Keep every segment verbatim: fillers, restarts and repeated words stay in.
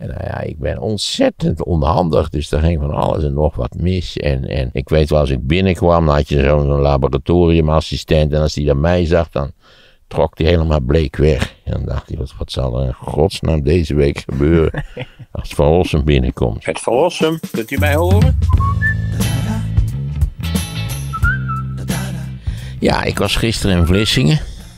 En nou ja, ik ben ontzettend onhandig, dus er ging van alles en nog wat mis. En, en ik weet wel, als ik binnenkwam, dan had je zo'n laboratoriumassistent. En als die dan mij zag, dan trok hij helemaal bleek weg. En dan dacht hij, wat, wat zal er in godsnaam deze week gebeuren als Van Rossum binnenkomt. Het Van Rossum, kunt u mij horen? Ja, ik was gisteren in Vlissingen.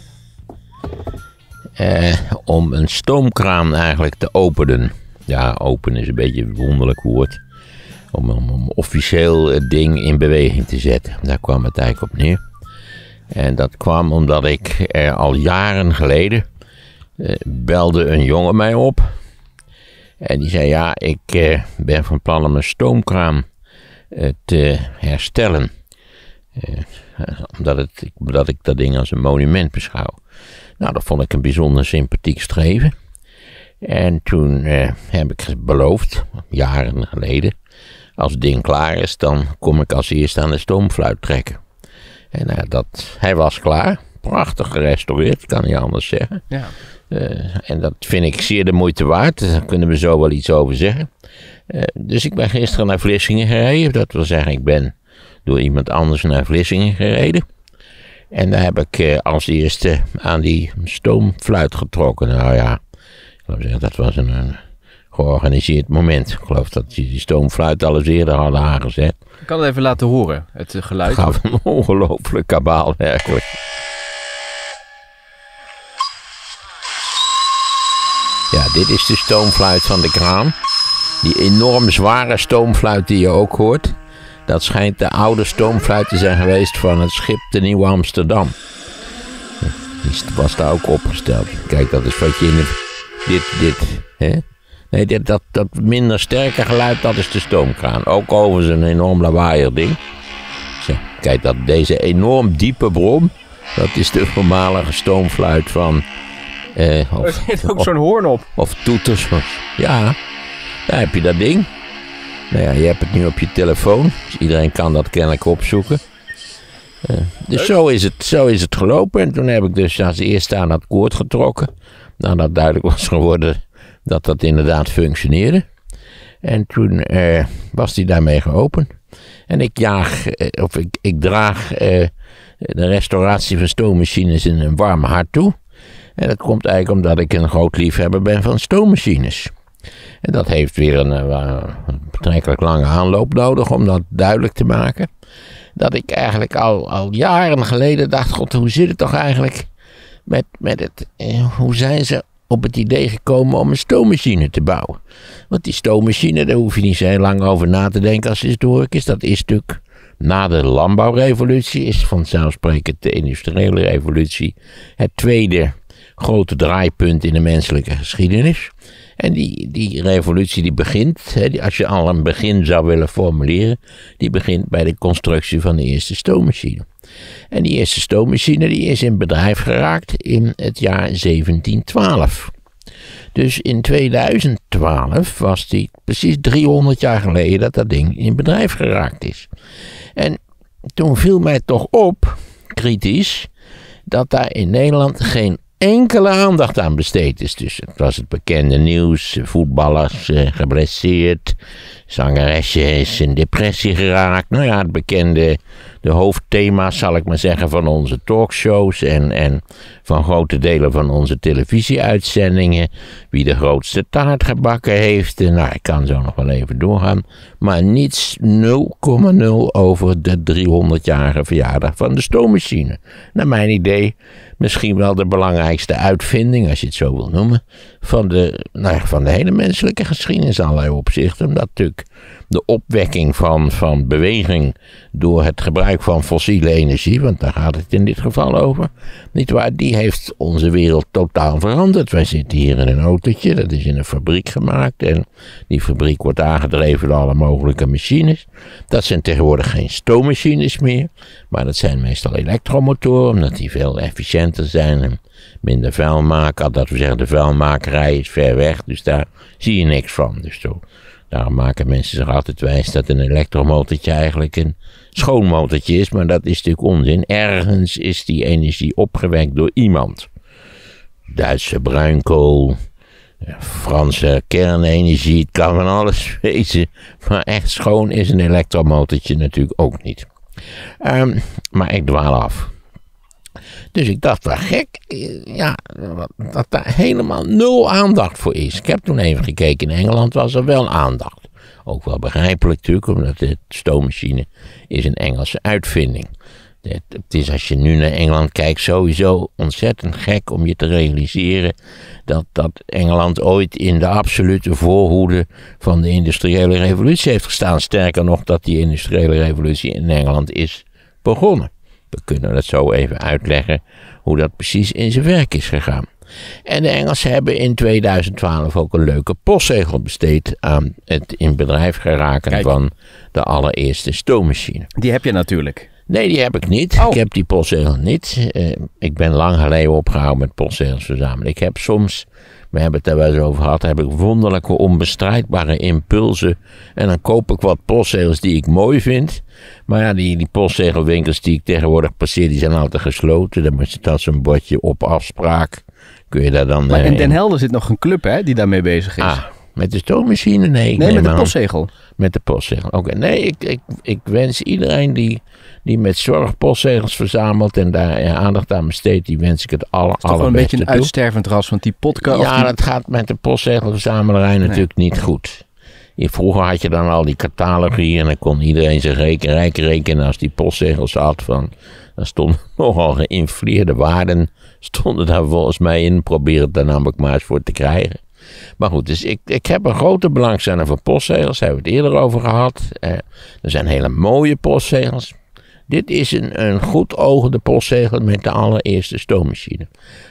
Eh, om een stoomkraan eigenlijk te openen. Ja, open is een beetje een wonderlijk woord. Om een officieel ding in beweging te zetten. Daar kwam het eigenlijk op neer. En dat kwam omdat ik er al jaren geleden eh, belde een jongen mij op. En die zei, ja, ik eh, ben van plan om een stoomkraan eh, te herstellen. Eh, omdat, het, omdat ik dat ding als een monument beschouw. Nou, dat vond ik een bijzonder sympathiek streven. En toen eh, heb ik beloofd, jaren geleden, als het ding klaar is, dan kom ik als eerste aan de stoomfluit trekken. En uh, dat, hij was klaar, prachtig gerestaureerd, kan niet anders zeggen. Ja. Uh, en dat vind ik zeer de moeite waard, daar kunnen we zo wel iets over zeggen. Uh, dus ik ben gisteren naar Vlissingen gereden, dat wil zeggen ik ben door iemand anders naar Vlissingen gereden. En daar heb ik uh, als eerste aan die stoomfluit getrokken. Nou ja, ik wil zeggen, dat was een, een georganiseerd moment. Ik geloof dat die, die stoomfluit al eens eerder hadden aangezet. Ik kan het even laten horen, het geluid. Het gaf een ongelooflijk kabaal, werkelijk. Ja, dit is de stoomfluit van de kraan. Die enorm zware stoomfluit die je ook hoort. Dat schijnt de oude stoomfluit te zijn geweest van het schip de Nieuw Amsterdam. Die was daar ook opgesteld. Kijk, dat is wat je in de... Dit, dit, hè? Nee, dit, dat, dat minder sterke geluid, dat is de stoomkraan. Ook overigens een enorm lawaaier ding. Zo, kijk, dat, deze enorm diepe brom, dat is de voormalige stoomfluit van... Eh, of, er zit ook zo'n hoorn op. Of toeters. Ja, daar heb je dat ding. Nou ja, je hebt het nu op je telefoon. Dus iedereen kan dat kennelijk opzoeken. Uh, dus zo is, het, zo is het gelopen. En toen heb ik dus als eerste aan het koord getrokken. Nadat duidelijk was geworden dat dat inderdaad functioneerde. En toen uh, was die daarmee geopend. En ik jaag, uh, of ik, ik draag uh, de restauratie van stoommachines in een warm hart toe. En dat komt eigenlijk omdat ik een groot liefhebber ben van stoommachines. En dat heeft weer een, uh, een betrekkelijk lange aanloop nodig om dat duidelijk te maken. Dat ik eigenlijk al, al jaren geleden dacht, god, hoe zit het toch eigenlijk met, met het, eh, hoe zijn ze op het idee gekomen om een stoommachine te bouwen? Want die stoommachine, daar hoef je niet zo heel lang over na te denken als het historicus is. Dat is natuurlijk na de landbouwrevolutie, is vanzelfsprekend de industriële revolutie het tweede grote draaipunt in de menselijke geschiedenis. En die, die revolutie die begint, hè, die, als je al een begin zou willen formuleren, die begint bij de constructie van de eerste stoommachine. En die eerste stoommachine die is in bedrijf geraakt in het jaar zeventien twaalf. Dus in tweeduizend twaalf was die precies driehonderd jaar geleden dat dat ding in bedrijf geraakt is. En toen viel mij toch op, kritisch, dat daar in Nederland geen enkele aandacht aan besteed is. Dus het was het bekende nieuws, voetballers eh, geblesseerd, zangeresje is in depressie geraakt. Nou ja, het bekende, de hoofdthema's zal ik maar zeggen van onze talkshows en, en van grote delen van onze televisieuitzendingen. Wie de grootste taart gebakken heeft, en, nou ik kan zo nog wel even doorgaan. Maar niets nul komma nul over de driehonderdjarige verjaardag van de stoommachine. Naar mijn idee misschien wel de belangrijkste uitvinding, als je het zo wil noemen, van de, nou ja, van de hele menselijke geschiedenis in allerlei opzichten. Omdat natuurlijk de opwekking van, van beweging door het gebruik van fossiele energie, want daar gaat het in dit geval over, niet waar, die heeft onze wereld totaal veranderd. Wij zitten hier in een autootje, dat is in een fabriek gemaakt en die fabriek wordt aangedreven door alle mogelijke machines. Dat zijn tegenwoordig geen stoommachines meer, maar dat zijn meestal elektromotoren, omdat die veel efficiënter zijn en minder vuil maken. Dat we zeggen, de vuilmakerij is ver weg, dus daar zie je niks van. Dus zo, daarom maken mensen zich altijd wijs dat een elektromotortje eigenlijk een schoon motortje is, maar dat is natuurlijk onzin. Ergens is die energie opgewekt door iemand. Duitse bruinkool, Ja, Franse kernenergie, het kan van alles wezen. Maar echt schoon is een elektromotortje natuurlijk ook niet. Um, maar ik dwaal af. Dus ik dacht, wel gek, ja, dat daar helemaal nul aandacht voor is. Ik heb toen even gekeken, in Engeland was er wel aandacht. Ook wel begrijpelijk natuurlijk, omdat de stoommachine is een Engelse uitvinding. Het, het is als je nu naar Engeland kijkt sowieso ontzettend gek om je te realiseren dat, dat Engeland ooit in de absolute voorhoede van de industriële revolutie heeft gestaan. Sterker nog, dat die industriële revolutie in Engeland is begonnen. We kunnen het zo even uitleggen hoe dat precies in zijn werk is gegaan. En de Engelsen hebben in tweeduizend twaalf ook een leuke postzegel besteed aan het in bedrijf geraken Kijk. van de allereerste stoommachine. Die heb je natuurlijk. Nee, die heb ik niet. Oh. Ik heb die postzegel niet. Uh, ik ben lang geleden opgehouden met postzegels verzamelen. Ik heb soms, we hebben het er wel eens over gehad, heb ik wonderlijke onbestrijdbare impulsen. En dan koop ik wat postzegels die ik mooi vind. Maar ja, die, die postzegelwinkels die ik tegenwoordig passeer, die zijn altijd gesloten. Dan moet je dat zo'n bordje op afspraak. Kun je daar dan... Maar in Den Helder zit nog een club, hè, die daarmee bezig is. Ah, met de stoommachine? Nee, nee met de postzegel. Met de postzegel. Oké, okay. Nee, ik, ik, ik wens iedereen die, die met zorg postzegels verzamelt en daar ja, aandacht aan besteedt, die wens ik het aller, allerbeste toe. Het is toch een beetje een uitstervend ras, want die podcast... Ja, die... dat gaat met de postzegelverzamelarij nee. natuurlijk niet goed. Vroeger had je dan al die catalogieën en dan kon iedereen zich reken, rijk rekenen als die postzegels had van... Dan stonden nogal geïnfleerde waarden, stonden daar volgens mij in. Probeer het daar namelijk maar eens voor te krijgen. Maar goed, dus ik, ik heb een grote belangstelling voor postzegels. Daar hebben we het eerder over gehad. Eh, er zijn hele mooie postzegels. Dit is een, een goed ogende postzegel met de allereerste stoommachine.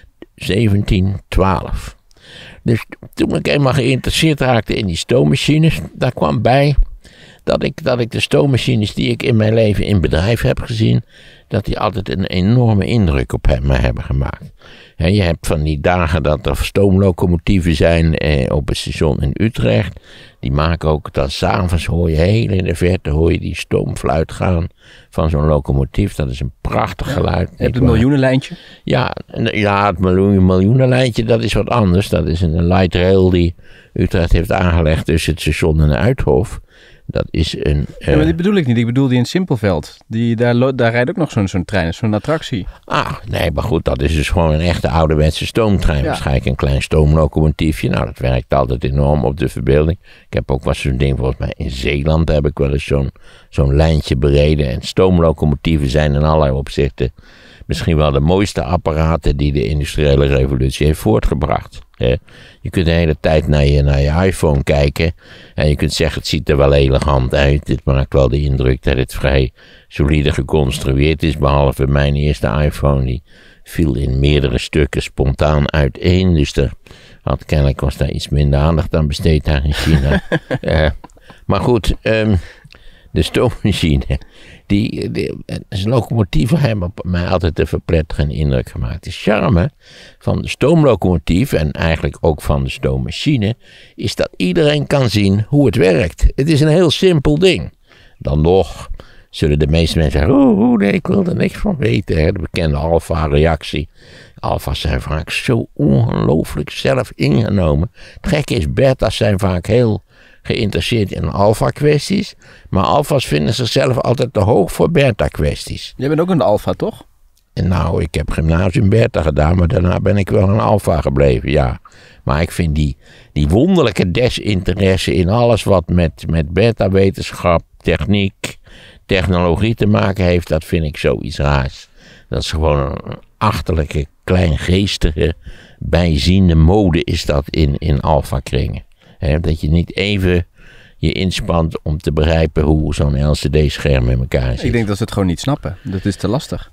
zeventien twaalf. Dus toen ik eenmaal geïnteresseerd raakte in die stoommachines, daar kwam bij dat ik, dat ik de stoommachines die ik in mijn leven in bedrijf heb gezien, dat die altijd een enorme indruk op mij hebben gemaakt. He, je hebt van die dagen dat er stoomlocomotieven zijn eh, op het station in Utrecht. Die maken ook dat 's avonds hoor je heel in de verte hoor je die stoomfluit gaan van zo'n locomotief. Dat is een prachtig geluid. Ja, heb je het miljoenenlijntje? Ja, ja, het miljoen, miljoenenlijntje dat is wat anders. Dat is een light rail die Utrecht heeft aangelegd tussen het station en de Uithof. Dat is een... Uh... Ja, maar die bedoel ik niet. Ik bedoel die in Simpelveld. Die, daar, daar rijdt ook nog zo'n, zo'n trein, zo'n attractie. Ah, nee, maar goed, dat is dus gewoon een echte ouderwetse stoomtrein. Ja. Waarschijnlijk een klein stoomlocomotiefje. Nou, dat werkt altijd enorm op de verbeelding. Ik heb ook wel zo'n ding, volgens mij in Zeeland heb ik wel eens zo'n, zo'n lijntje bereden. En stoomlocomotieven zijn in allerlei opzichten misschien wel de mooiste apparaten die de industriële revolutie heeft voortgebracht. Je kunt de hele tijd naar je, naar je iPhone kijken en je kunt zeggen het ziet er wel elegant uit. Dit maakt wel de indruk dat het vrij solide geconstrueerd is, behalve mijn eerste iPhone die viel in meerdere stukken spontaan uiteen. Dus er had, kennelijk was daar iets minder aandacht aan besteed daar in China. uh, maar goed, um, de stoommachine. Die, die, die locomotieven hebben op mij altijd een verpletterende indruk gemaakt. De charme van de stoomlocomotief en eigenlijk ook van de stoommachine is dat iedereen kan zien hoe het werkt. Het is een heel simpel ding. Dan nog zullen de meeste mensen zeggen, oh nee, ik wil er niks van weten. Hè? De bekende alfa-reactie. Alfa's zijn vaak zo ongelooflijk zelf ingenomen. Het gekke is, beta's zijn vaak heel geïnteresseerd in alfa-kwesties, maar alfa's vinden zichzelf altijd te hoog voor beta-kwesties. Jij bent ook een alfa, toch? En nou, ik heb gymnasium beta gedaan, maar daarna ben ik wel een alfa gebleven, ja. Maar ik vind die, die wonderlijke desinteresse in alles wat met, met beta-wetenschap, techniek, technologie te maken heeft, dat vind ik zoiets raars. Dat is gewoon een achterlijke, kleingeestige, bijziende mode is dat in, in alfa-kringen. He, dat je niet even je inspant om te begrijpen hoe zo'n L C D-scherm in elkaar zit. Ik denk dat ze het gewoon niet snappen. Dat is te lastig.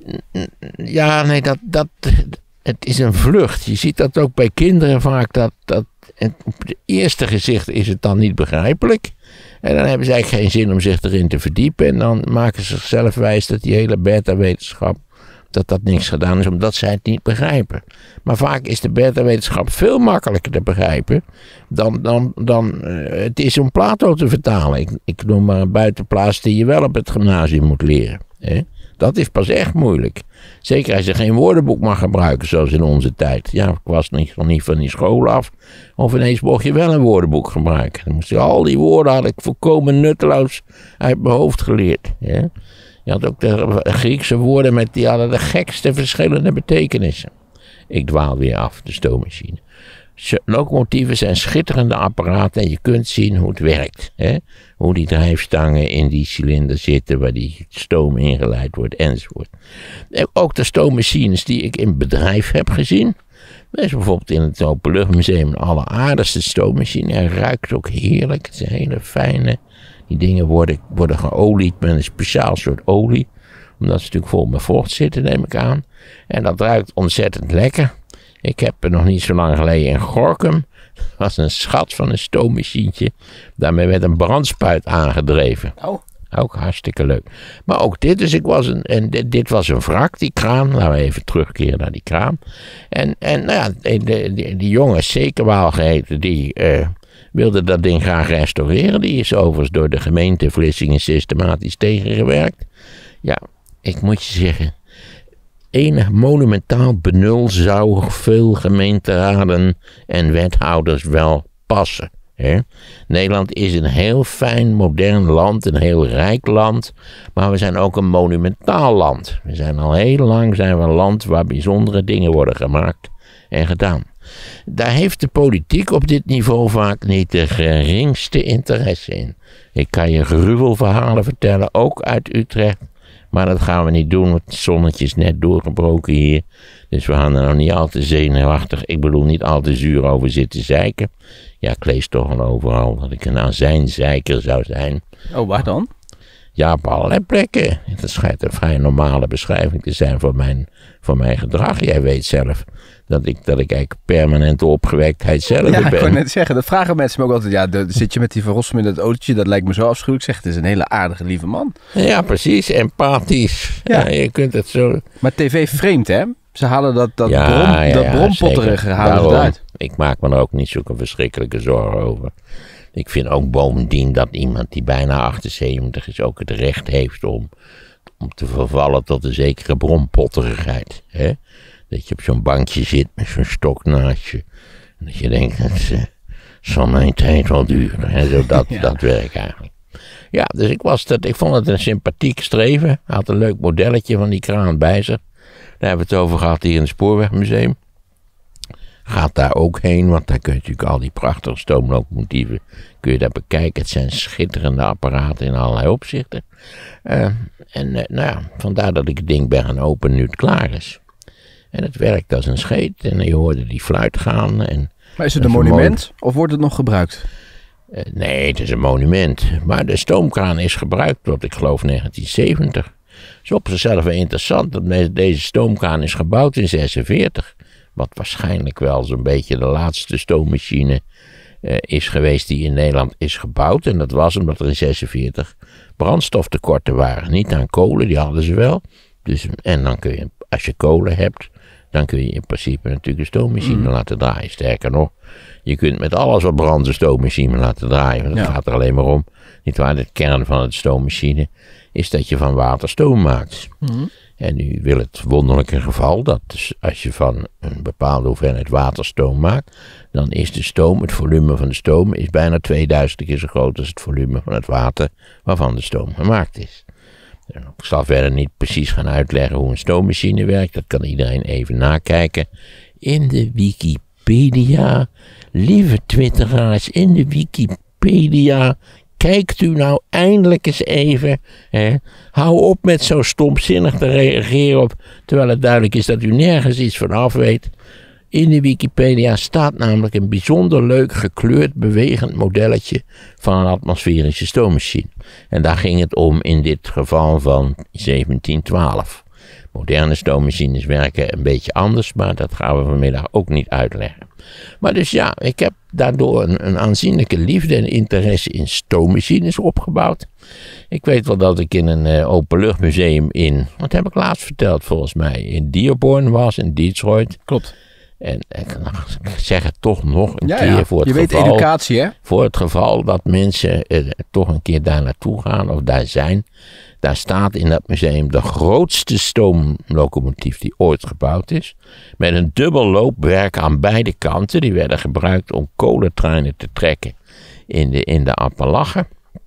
Ja, nee, dat, dat, het is een vlucht. Je ziet dat ook bij kinderen vaak. Dat, dat, en op het eerste gezicht is het dan niet begrijpelijk. En dan hebben ze eigenlijk geen zin om zich erin te verdiepen. En dan maken ze zichzelf wijs dat die hele beta-wetenschap, dat dat niks gedaan is, omdat zij het niet begrijpen. Maar vaak is de beta-wetenschap veel makkelijker te begrijpen dan, dan, dan uh, het is om Plato te vertalen. Ik, ik noem maar een buitenplaats die je wel op het gymnasium moet leren. Hè? Dat is pas echt moeilijk. Zeker als je geen woordenboek mag gebruiken, zoals in onze tijd. Ja, ik was niet, nog niet van die school af. Of ineens mocht je wel een woordenboek gebruiken. Dan moest je, al die woorden had ik volkomen nutteloos uit mijn hoofd geleerd. Ja? Je had ook de Griekse woorden met die hadden de gekste verschillende betekenissen. Ik dwaal weer af, de stoommachine. Locomotieven zijn schitterende apparaten en je kunt zien hoe het werkt. Hè? Hoe die drijfstangen in die cilinder zitten, waar die stoom ingeleid wordt enzovoort. Ook de stoommachines die ik in bedrijf heb gezien. Er is bijvoorbeeld in het Openluchtmuseum een alleraardigste stoommachine. Hij ruikt ook heerlijk. Het is een hele fijne. Die dingen worden, worden geolied met een speciaal soort olie. Omdat ze natuurlijk vol met vocht zitten, neem ik aan. En dat ruikt ontzettend lekker. Ik heb er nog niet zo lang geleden in Gorinchem. Dat was een schat van een stoommachientje. Daarmee werd een brandspuit aangedreven. Oh. Ook hartstikke leuk. Maar ook dit, dus ik was een, en dit, dit was een wrak, die kraan. Laten we even terugkeren naar die kraan. En, en nou ja, de, de, de, die jongen, Zekerwaal geheten, die uh, wilde dat ding graag restaureren. Die is overigens door de gemeente Vlissingen systematisch tegengewerkt. Ja, ik moet je zeggen, enig monumentaal benul zou veel gemeenteraden en wethouders wel passen. Hè? Nederland is een heel fijn, modern land, een heel rijk land, maar we zijn ook een monumentaal land. We zijn al heel lang zijn we een land waar bijzondere dingen worden gemaakt en gedaan. Daar heeft de politiek op dit niveau vaak niet de geringste interesse in. Ik kan je gruwelverhalen vertellen, ook uit Utrecht. Maar dat gaan we niet doen, want het zonnetje is net doorgebroken hier. Dus we gaan er nog niet al te zenuwachtig, ik bedoel niet al te zuur over zitten zeiken. Ja, ik lees toch al overal dat ik een azijnzeiker zou zijn. Oh, waar dan? Ja, op allerlei plekken. Dat schijnt een vrij normale beschrijving te zijn van mijn, van mijn gedrag. Jij weet zelf dat ik, dat ik eigenlijk permanente opgewektheid zelf ja, ben. Ik wou net zeggen, dat vragen mensen me ook altijd. Ja, de, zit je met die Van Rossum in dat autootje, dat lijkt me zo afschuwelijk. Ik zeg, het is een hele aardige, lieve man. Ja, precies. Empathisch. Ja. Ja, je kunt het zo. Maar tv vreemd, hè? Ze halen dat, dat, ja, brom, ja, dat ja, brompotterige halen Daarom, ze eruit. Ik maak me er ook niet zulke verschrikkelijke zorgen over. Ik vind ook bovendien dat iemand die bijna achtenzeventig is ook het recht heeft om, om te vervallen tot een zekere brompotterigheid. Hè? Dat je op zo'n bankje zit met zo'n stok naast je. En dat je denkt, het uh, zal mijn tijd wel duren. En zo dat, ja. dat werk eigenlijk. Ja, dus ik, was dat, ik vond het een sympathiek streven. Hij had een leuk modelletje van die kraan bij zich. Daar hebben we het over gehad hier in het Spoorwegmuseum. Gaat daar ook heen, want daar kun je natuurlijk al die prachtige stoomlocomotieven kun je daar bekijken. Het zijn schitterende apparaten in allerlei opzichten. Uh, en uh, nou ja, vandaar dat ik het ding ben gaan openen nu het klaar is. En het werkt als een scheet en je hoorde die fluit gaan. En, maar is het een monument of wordt het nog gebruikt? Uh, nee, het is een monument. Maar de stoomkraan is gebruikt tot, ik geloof, negentien zeventig. Het is op zichzelf wel interessant dat deze stoomkraan is gebouwd in zesenveertig. Wat waarschijnlijk wel zo'n beetje de laatste stoommachine uh, is geweest die in Nederland is gebouwd. En dat was omdat er in zesenveertig brandstoftekorten waren. Niet aan kolen, die hadden ze wel. Dus, en dan kun je, als je kolen hebt, dan kun je in principe natuurlijk een stoommachine mm. laten draaien. Sterker nog, je kunt met alles wat brandt een stoommachine laten draaien. Want het ja. gaat er alleen maar om. Niet waar, de kern van de stoommachine is dat je van water stoom maakt. Mm. En nu wil het wonderlijke geval dat dus als je van een bepaalde hoeveelheid water stoom maakt, dan is de stoom, het volume van de stoom, is bijna tweeduizend keer zo groot als het volume van het water waarvan de stoom gemaakt is. Ik zal verder niet precies gaan uitleggen hoe een stoommachine werkt, dat kan iedereen even nakijken. In de Wikipedia, lieve twitteraars, in de Wikipedia. Kijkt u nou eindelijk eens even. Hè? Hou op met zo stomzinnig te reageren op. Terwijl het duidelijk is dat u nergens iets van af weet. In de Wikipedia staat namelijk een bijzonder leuk gekleurd bewegend modelletje van een atmosferische stoommachine. En daar ging het om in dit geval van zeventien twaalf. Moderne stoommachines werken een beetje anders, maar dat gaan we vanmiddag ook niet uitleggen. Maar dus ja, ik heb daardoor een, een aanzienlijke liefde en interesse in stoommachines opgebouwd. Ik weet wel dat ik in een uh, openluchtmuseum in, wat heb ik laatst verteld volgens mij, in Dearborn was, in Detroit. Klopt. En ik zeg het toch nog een Ja, keer ja. voor het Je weet geval... educatie, hè? Voor het geval dat mensen eh, toch een keer daar naartoe gaan of daar zijn. Daar staat in dat museum de grootste stoomlocomotief die ooit gebouwd is. Met een dubbel loopwerk aan beide kanten. Die werden gebruikt om kolentreinen te trekken in de, in de Appalachen.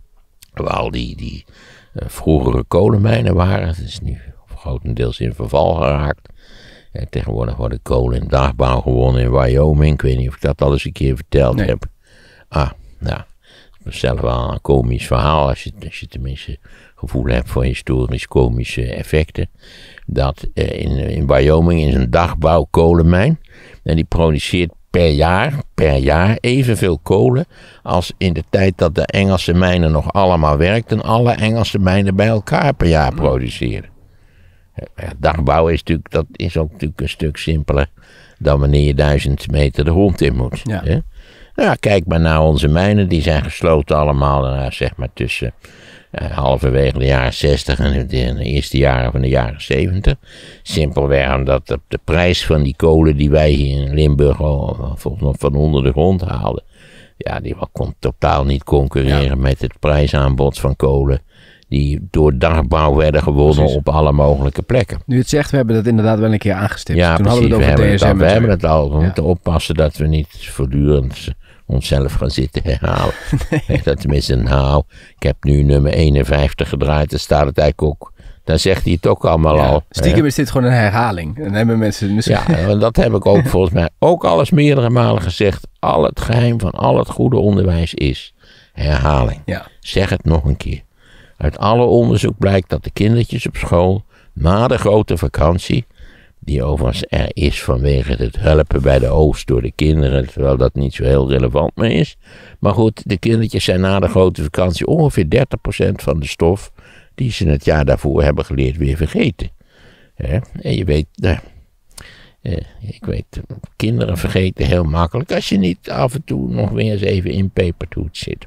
Waar al die, die uh, vroegere kolenmijnen waren. Het is nu grotendeels in verval geraakt. En tegenwoordig worden kolen in dagbouw gewonnen in Wyoming. Ik weet niet of ik dat al eens een keer verteld Nee. heb. Ah, nou, dat is zelf wel een komisch verhaal. Als je, als je tenminste gevoel hebt voor historisch-komische effecten. Dat eh, in, in Wyoming is een dagbouwkolenmijn. En die produceert per jaar, per jaar evenveel kolen als in de tijd dat de Engelse mijnen nog allemaal werkten. Alle Engelse mijnen bij elkaar per jaar produceren. Ja, dagbouw is natuurlijk, dat is ook natuurlijk een stuk simpeler dan wanneer je duizend meter de grond in moet. Ja. Hè? Nou ja, kijk maar naar onze mijnen, die zijn gesloten allemaal, nou, zeg maar tussen uh, halverwege de jaren zestig en de, de eerste jaren van de jaren zeventig. Simpelweg omdat de, de prijs van die kolen die wij hier in Limburg al, volgens nog van onder de grond haalden, ja, die kon totaal niet concurreren ja. met het prijsaanbod van kolen die door dagbouw werden gewonnen Precies. op alle mogelijke plekken. Nu het zegt, we hebben dat inderdaad wel een keer aangestipt. Ja, Toen precies, hadden we het over we, hebben het, al, we hebben het al. We ja. moeten oppassen dat we niet voortdurend onszelf gaan zitten herhalen. Nee. Dat tenminste, nou, ik heb nu nummer eenenvijftig gedraaid, dan staat het eigenlijk ook, dan zegt hij het ook allemaal ja, al. Stiekem hè? is dit gewoon een herhaling. Dan hebben mensen misschien... Ja, en dat heb ik ook volgens mij ook al eens meerdere malen gezegd. Al het geheim van al het goede onderwijs is herhaling. Ja. Zeg het nog een keer. Uit alle onderzoek blijkt dat de kindertjes op school na de grote vakantie, die overigens er is vanwege het helpen bij de oogst door de kinderen, terwijl dat niet zo heel relevant meer is. Maar goed, de kindertjes zijn na de grote vakantie ongeveer dertig procent van de stof die ze het jaar daarvoor hebben geleerd weer vergeten. He? En je weet, nou, eh, ik weet, kinderen vergeten heel makkelijk als je niet af en toe nog weer eens even in pepertoet zit.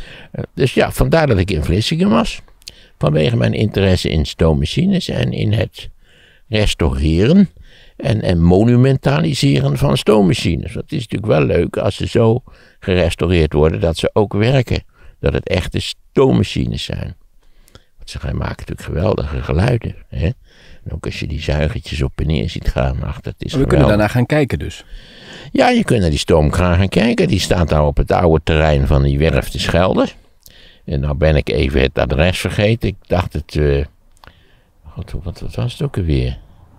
Dus ja, vandaar dat ik in Vlissingen was. Vanwege mijn interesse in stoommachines en in het restaureren en, en monumentaliseren van stoommachines. Dat is natuurlijk wel leuk als ze zo gerestaureerd worden dat ze ook werken. Dat het echte stoommachines zijn. Want ze maken natuurlijk geweldige geluiden. Hè? En ook als je die zuigertjes op en neer ziet gaan. Ach, dat is We geweldig. kunnen daarna gaan kijken dus. Ja, je kunt naar die stoomkraan gaan kijken. Die staat daar op het oude terrein van die werf de Schelde. En nou ben ik even het adres vergeten. Ik dacht het... Uh, God, wat, wat was het ook alweer?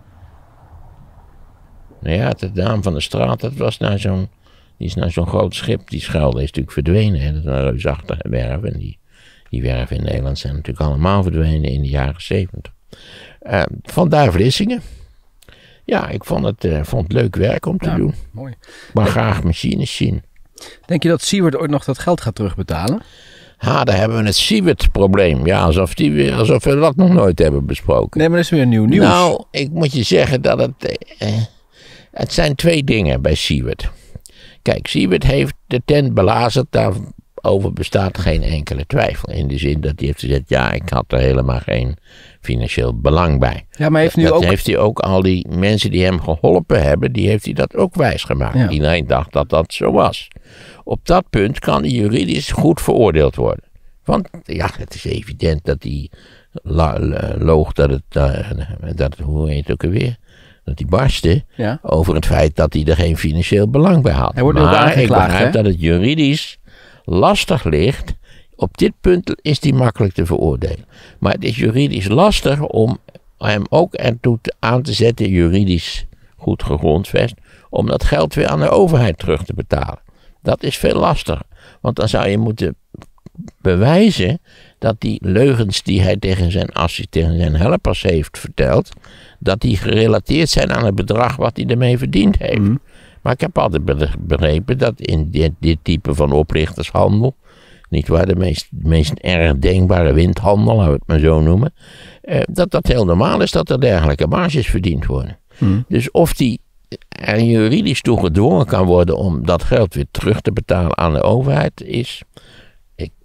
Nou ja, de naam van de straat, dat was naar zo'n... Die is naar zo'n groot schip. Die Schelde is natuurlijk verdwenen. Hè? Dat is een reusachtige werf. En die, die werven in Nederland zijn natuurlijk allemaal verdwenen in de jaren zeventig. Uh, vandaar Vlissingen. Ja, ik vond het, uh, vond het leuk werk om te ja, doen. Mooi. Maar graag machines zien. Denk je dat Siewert ooit nog dat geld gaat terugbetalen? Ha, daar hebben we het Siewert-probleem. Ja, alsof, die weer, alsof we dat nog nooit hebben besproken. Nee, maar dat is weer nieuw nieuws. Nou, ik moet je zeggen dat het... Eh, het zijn twee dingen bij Siewert. Kijk, Siewert heeft de tent belazerd. Daarover bestaat geen enkele twijfel. In de zin dat hij heeft gezegd... Ja, ik had er helemaal geen financieel belang bij. Ja, maar heeft nu dat ook... heeft hij ook al die mensen die hem geholpen hebben... die heeft hij dat ook wijsgemaakt. Ja. Iedereen dacht dat dat zo was. Op dat punt kan hij juridisch goed veroordeeld worden. Want ja, het is evident dat hij la, la, loog dat het, uh, dat, hoe heet het ook alweer, dat hij barstte Ja. over het feit dat hij er geen financieel belang bij had. Hij wordt nu ook maar ik aangeklaagd, begrijp hè? dat het juridisch lastig ligt. Op dit punt is hij makkelijk te veroordelen. Maar het is juridisch lastig om hem ook ertoe te, aan te zetten, juridisch goed gegrondvest, om dat geld weer aan de overheid terug te betalen. Dat is veel lastiger. Want dan zou je moeten bewijzen dat die leugens die hij tegen zijn, assi- tegen zijn helpers heeft verteld, dat die gerelateerd zijn aan het bedrag wat hij ermee verdiend heeft. Mm. Maar ik heb altijd begrepen dat in dit, dit type van oplichtershandel, niet waar, de meest, meest erg denkbare windhandel, laten we het maar zo noemen, eh, dat dat heel normaal is dat er dergelijke marges verdiend worden. Mm. Dus of die er juridisch toe gedwongen kan worden om dat geld weer terug te betalen aan de overheid, is, ik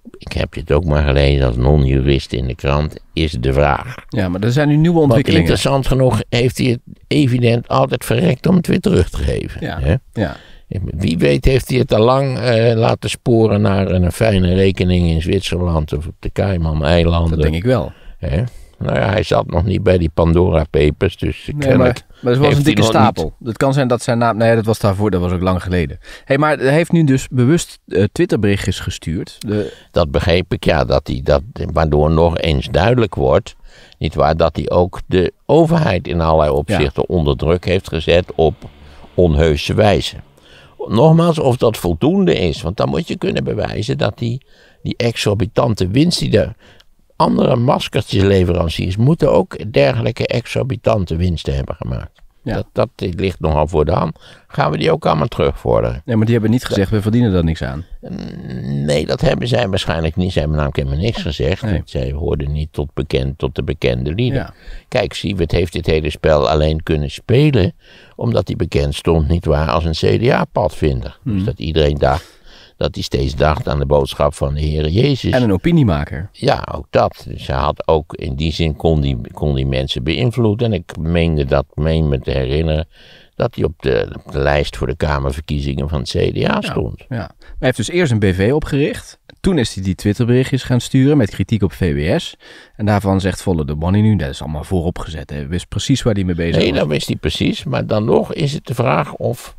ik heb dit ook maar gelezen als non-jurist in de krant, is de vraag. Ja, maar er zijn nu nieuwe Want ontwikkelingen. interessant genoeg heeft hij het evident altijd verrekt om het weer terug te geven. Ja, Hè? ja. Wie weet heeft hij het al lang uh, laten sporen naar een fijne rekening in Zwitserland of op de Cayman-eilanden. Dat denk ik wel. Hè? Nou ja, hij zat nog niet bij die Pandora Papers, dus Nee, maar, maar dat was een dikke stapel. Niet... Het kan zijn dat zijn naam... Nee, dat was daarvoor, dat was ook lang geleden. Hey, maar hij heeft nu dus bewust uh, Twitterberichtjes gestuurd. De... Dat begreep ik, ja, dat hij dat, waardoor nog eens duidelijk wordt, nietwaar, dat hij ook de overheid in allerlei opzichten ja. onder druk heeft gezet op onheuse wijze. Nogmaals, of dat voldoende is, want dan moet je kunnen bewijzen dat die, die exorbitante winst die de andere maskertjesleveranciers moeten ook dergelijke exorbitante winsten hebben gemaakt. Ja. Dat, dat ligt nogal voor de hand. Gaan we die ook allemaal terugvorderen? Nee, maar die hebben niet gezegd, we verdienen daar niks aan. Nee, dat hebben zij waarschijnlijk niet. Zij hebben namelijk helemaal niks gezegd. Nee. Zij hoorden niet tot, bekend, tot de bekende lieden. Ja. Kijk, Siewert heeft dit hele spel alleen kunnen spelen omdat hij bekend stond, nietwaar, als een C D A-padvinder. Hmm. Dus dat iedereen dacht, dat hij steeds dacht aan de boodschap van de Heere Jezus. En een opiniemaker. Ja, ook dat. Dus hij had ook, in die zin kon die, kon die mensen beïnvloeden. En ik meende dat, meen me te herinneren, dat hij op de, op de lijst voor de Kamerverkiezingen van het C D A stond. Ja, ja. Hij heeft dus eerst een B V opgericht. Toen is hij die Twitterberichtjes gaan sturen met kritiek op V W S. En daarvan zegt Follow the Money nu, dat is allemaal vooropgezet. Hij wist precies waar hij mee bezig nee, was. dat wist hij precies. Maar dan nog is het de vraag of...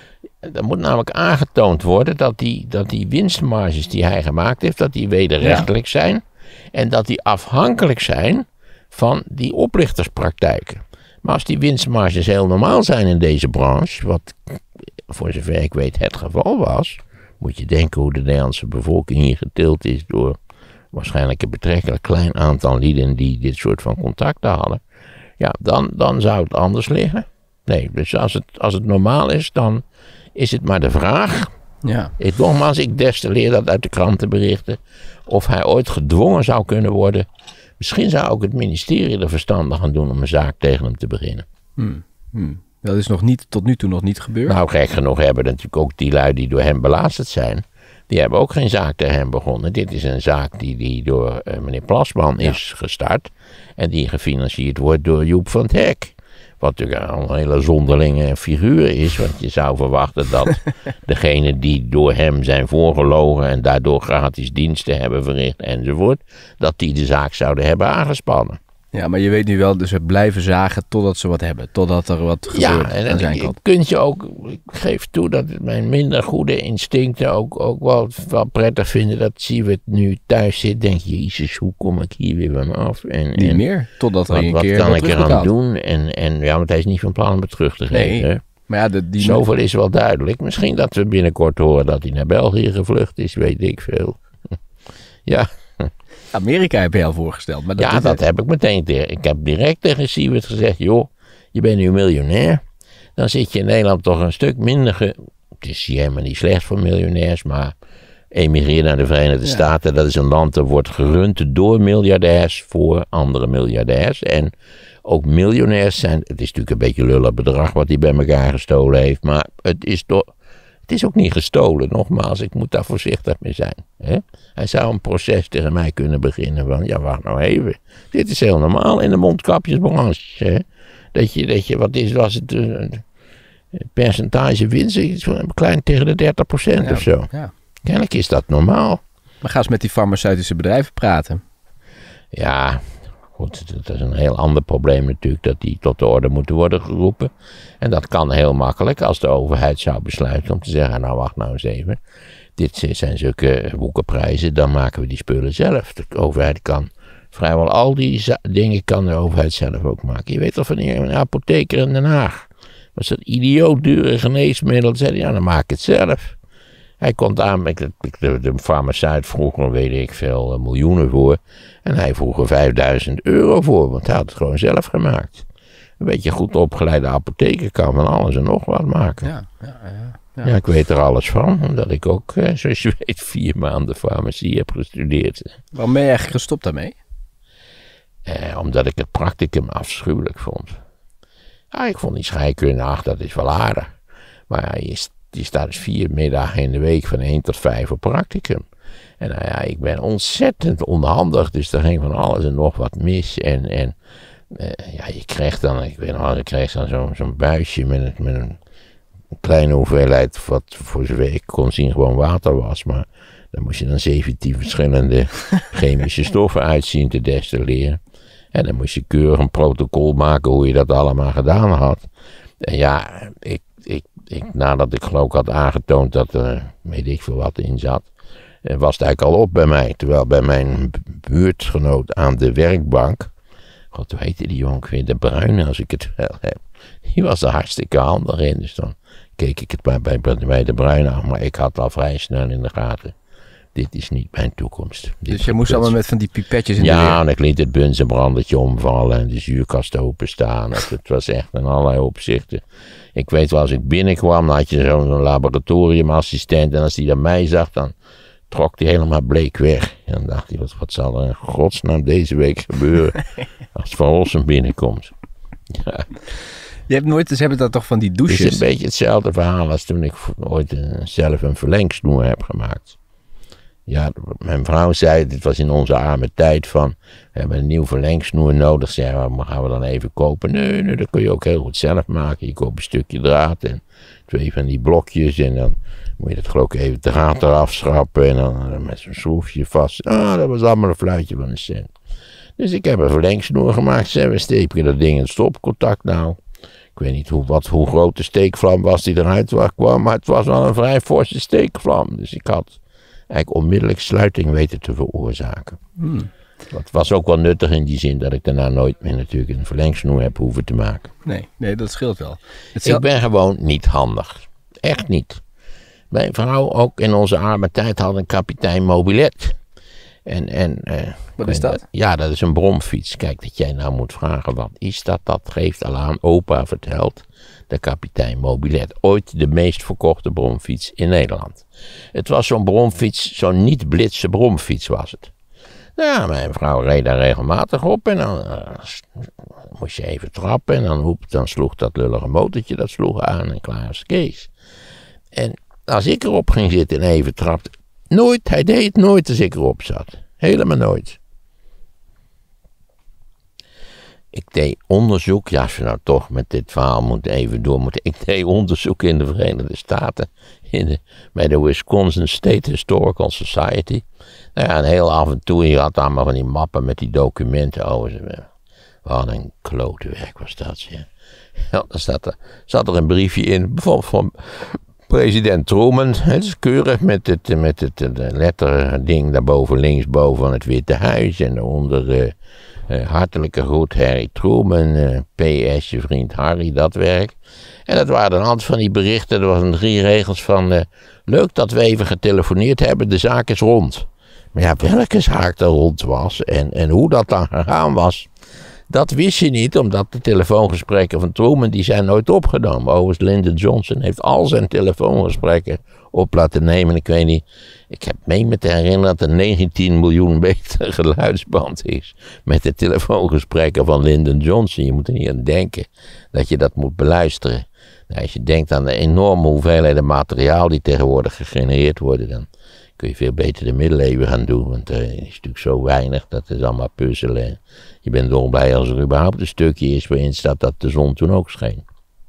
Er moet namelijk aangetoond worden dat die, dat die winstmarges die hij gemaakt heeft, dat die wederrechtelijk ja. zijn. En dat die afhankelijk zijn van die oplichterspraktijken. Maar als die winstmarges heel normaal zijn in deze branche, wat voor zover ik weet het geval was, moet je denken hoe de Nederlandse bevolking hier geteeld is door waarschijnlijk een betrekkelijk klein aantal lieden die dit soort van contacten hadden. Ja, dan, dan zou het anders liggen. Nee, dus als het, als het normaal is, dan is het maar de vraag. Ja. Ik, nogmaals, ik destilleer dat uit de krantenberichten. Of hij ooit gedwongen zou kunnen worden. Misschien zou ook het ministerie er verstandig aan doen om een zaak tegen hem te beginnen. Hmm. Hmm. Dat is nog niet, tot nu toe nog niet gebeurd. Nou, gek genoeg hebben natuurlijk ook die lui die door hem belasterd zijn. Die hebben ook geen zaak tegen hem begonnen. Dit is een zaak die, die door uh, meneer Plasman ja. is gestart. En die gefinancierd wordt door Joep van het Hek. Wat natuurlijk een hele zonderlinge figuur is. Want je zou verwachten dat degene die door hem zijn voorgelogen en daardoor gratis diensten hebben verricht enzovoort, dat die de zaak zouden hebben aangespannen. Ja, maar je weet nu wel, dus we blijven zagen totdat ze wat hebben. Totdat er wat gebeurt ja, en, aan zijn en kant. Kunt je ook, ik geef toe dat mijn minder goede instincten ook, ook wel, wel prettig vinden dat Siewert nu thuis zit. Denk je, jezus, hoe kom ik hier weer vanaf? En, niet en, meer, totdat er wat, een wat keer kan wat ik eraan terugbetaald. doen? En, en ja, want hij is niet van plan om het terug te geven. Nee, hè? maar ja, de, die... Zoveel is wel duidelijk. Misschien dat we binnenkort horen dat hij naar België gevlucht is, weet ik veel. Ja. Amerika heb je al voorgesteld. Maar dat ja, is dat het. heb ik meteen tegen. Ik heb direct tegen Siewert gezegd, joh, je bent nu miljonair. Dan zit je in Nederland toch een stuk minder... Ge... Het is hier helemaal niet slecht voor miljonairs, maar emigreer naar de Verenigde Ja. Staten. Dat is een land dat wordt gerund door miljardairs voor andere miljardairs. En ook miljonairs zijn... Het is natuurlijk een beetje lullig bedrag wat hij bij elkaar gestolen heeft, maar het is toch... Het is ook niet gestolen, nogmaals, ik moet daar voorzichtig mee zijn. Hè? Hij zou een proces tegen mij kunnen beginnen van, ja wacht nou even, dit is heel normaal in de mondkapjesbranche. Hè? Dat, je, dat je, wat is, was het, een percentage winst, iets van een klein tegen de dertig procent Ja, of zo. ja. Kennelijk is dat normaal. Maar ga eens met die farmaceutische bedrijven praten. Ja, goed, dat is een heel ander probleem natuurlijk, dat die tot de orde moeten worden geroepen. En dat kan heel makkelijk als de overheid zou besluiten om te zeggen, nou wacht nou eens even, dit zijn zulke woekerprijzen, dan maken we die spullen zelf. De overheid kan vrijwel al die za- dingen kan de overheid zelf ook maken. Je weet toch van een apotheker in Den Haag, was dat idioot dure geneesmiddel, zei hij, ja dan maak ik het zelf. Hij komt aan, de, de, de farmaceut vroeg er, weet ik veel, miljoenen voor. En hij vroeg er vijfduizend euro voor, want hij had het gewoon zelf gemaakt. Een beetje goed opgeleide apotheker kan van alles en nog wat maken. Ja, ja, ja, ja. Ja, ik weet er alles van, omdat ik ook, zoals je weet, vier maanden farmacie heb gestudeerd. Waarom ben je eigenlijk gestopt daarmee? Eh, omdat ik het practicum afschuwelijk vond. Ja, ik vond die scheikunde, ach, dat is wel aardig. Maar ja, je, je staat dus vier middagen in de week van één tot vijf op practicum. En nou ja, ik ben ontzettend onhandig, dus er ging van alles en nog wat mis. En, en uh, ja, je kreeg dan, ik weet nog, je kreeg dan zo'n zo'n buisje met, een, met een kleine hoeveelheid, wat voor zover ik kon zien gewoon water was. Maar dan moest je dan zeventien verschillende chemische stoffen uitzien te destilleren. En dan moest je keurig een protocol maken hoe je dat allemaal gedaan had. En ja, ik, ik, ik, nadat ik geloof had aangetoond dat er, weet ik veel wat in zat, was het eigenlijk al op bij mij. Terwijl bij mijn buurtgenoot aan de werkbank, god, hoe heette die jongen weer, De Bruyne, als ik het wel heb. Die was er hartstikke handig in, dus dan keek ik het bij, bij, bij De Bruyne af. Maar ik had al vrij snel in de gaten. Dit is niet mijn toekomst. Dit dus je moest allemaal met van die pipetjes in ja, de weer. Ja, en ik liet het bunzenbrandertje omvallen en de zuurkast openstaan. Het, het was echt in allerlei opzichten. Ik weet wel, als ik binnenkwam, dan had je zo'n laboratoriumassistent. En als die dan mij zag, dan trok hij helemaal bleek weg. En dan dacht hij, wat, wat zal er in godsnaam deze week gebeuren als Van Rossum binnenkomt. Ja. Je hebt nooit, ze hebben dat toch van die douches? Het is een beetje hetzelfde verhaal als toen ik ooit een, zelf een verlengsnoer heb gemaakt. Ja, mijn vrouw zei, dit was in onze arme tijd van, we hebben een nieuw verlengsnoer nodig. Zei, maar gaan we dan even kopen? Nee, nee, dat kun je ook heel goed zelf maken. Je koopt een stukje draad en twee van die blokjes en dan moet je dat geloof ik even draad eraf schrappen en dan met zo'n schroefje vast. Ah, dat was allemaal een fluitje van een cent. Dus ik heb een verlengsnoer gemaakt. Zei, we steken dat ding in het stopcontact nou. Ik weet niet hoe, wat, hoe groot de steekvlam was die eruit kwam, maar het was wel een vrij forse steekvlam. Dus ik had eigenlijk onmiddellijk sluiting weten te veroorzaken. Hmm. Dat was ook wel nuttig in die zin dat ik daarna nooit meer natuurlijk een verlengsnoer heb hoeven te maken. Nee, nee, dat scheelt wel. Het ik ben gewoon niet handig. Echt niet. Mijn vrouw ook in onze arme tijd had een kapitein mobilet. En, en, uh, wat is dat? Ja, dat is een bromfiets. Kijk, dat jij nou moet vragen, wat is dat? Dat geeft al aan, opa vertelt, de kapitein mobilet. Ooit de meest verkochte bromfiets in Nederland. Het was zo'n bromfiets, zo'n niet-blitse bromfiets was het. Nou, mijn vrouw reed daar regelmatig op en dan uh, moest je even trappen en dan, hoep, dan sloeg dat lullige motortje, dat sloeg aan en klaar is Kees. En als ik erop ging zitten en even trapte, nooit, hij deed het nooit als ik erop zat. Helemaal nooit. Ik deed onderzoek, ja, als we nou toch met dit verhaal moeten even door moeten. Ik deed onderzoek in de Verenigde Staten, in de, bij de Wisconsin State Historical Society. Nou ja, en heel af en toe, je had allemaal van die mappen met die documenten. Oh, wat een klote werk was dat, ja. Ja, dan zat er, zat er een briefje in, bijvoorbeeld van president Truman. Het is keurig met het, met het letterding daarboven, linksboven van het Witte Huis. En daaronder uh, uh, hartelijke groet Harry Truman, uh, P S je vriend Harry, dat werk. En dat waren een aantal van die berichten, er waren drie regels van, uh, leuk dat we even getelefoneerd hebben, de zaak is rond. Maar ja, welke zaak er rond was en, en hoe dat dan gegaan was, dat wist je niet, omdat de telefoongesprekken van Truman, die zijn nooit opgenomen. Overigens, Lyndon Johnson heeft al zijn telefoongesprekken op laten nemen. Ik weet niet, ik heb mee me te herinneren dat er negentien miljoen meter geluidsband is met de telefoongesprekken van Lyndon Johnson. Je moet er niet aan denken dat je dat moet beluisteren. Nou, als je denkt aan de enorme hoeveelheden materiaal die tegenwoordig gegenereerd worden, dan kun je veel beter de middeleeuwen gaan doen. Want er is natuurlijk zo weinig, dat is allemaal puzzelen. Je bent dolblij als er überhaupt een stukje is waarin staat dat de zon toen ook scheen.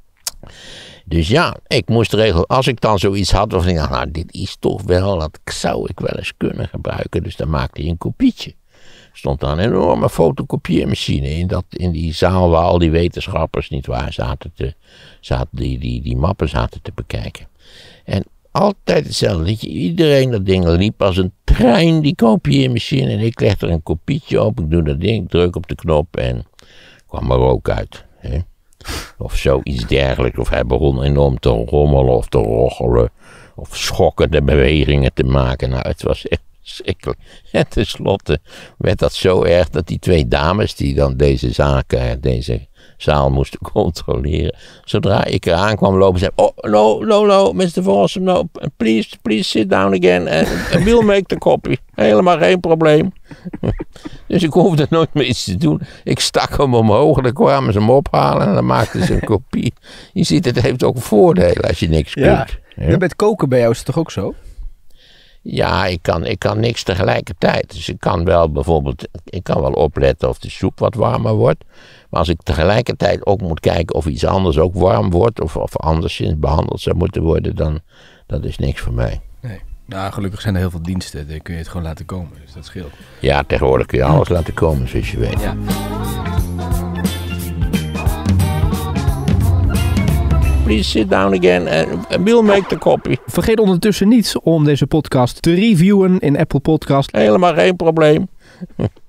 Dus ja, ik moest regelen, als ik dan zoiets had, of ik dacht, nou, dit is toch wel, dat zou ik wel eens kunnen gebruiken. Dus dan maakte hij een kopietje. Er stond dan een enorme fotokopieermachine in, dat, in die zaal waar al die wetenschappers, nietwaar, zaten te, zaten die, die, die mappen zaten te bekijken. En altijd hetzelfde liedje. Iedereen dat ding liep als een trein, die kopieermachine. En ik leg er een kopietje op. Ik doe dat ding, druk op de knop en kwam er rook uit. Hè? Of zoiets dergelijks. Of hij begon enorm te rommelen of te rochelen. Of schokkende bewegingen te maken. Nou, het was echt verschrikkelijk. En tenslotte werd dat zo erg dat die twee dames die dan deze zaken, deze zaal moesten controleren. Zodra ik eraan kwam lopen, zei, oh, no, no, no, mister Vossen, no, please, please sit down again and we'll make the copy. Helemaal geen probleem. Dus ik hoefde nooit meer iets te doen. Ik stak hem omhoog en dan kwamen ze hem ophalen en dan maakten ze een kopie. Je ziet, het heeft ook voordelen als je niks ja. kunt. Ja? Met koken bij jou is het toch ook zo? Ja, ik kan, ik kan niks tegelijkertijd. Dus ik kan wel bijvoorbeeld, ik kan wel opletten of de soep wat warmer wordt. Maar als ik tegelijkertijd ook moet kijken of iets anders ook warm wordt, of, of anderszins behandeld zou moeten worden, dan dat is niks voor mij. Nee. Nou, gelukkig zijn er heel veel diensten, daar kun je het gewoon laten komen, dus dat scheelt. Ja, tegenwoordig kun je alles laten komen, zoals je weet. Ja. Please sit down again and we'll make the copy. Vergeet ondertussen niet om deze podcast te reviewen in Apple Podcast. Helemaal geen probleem.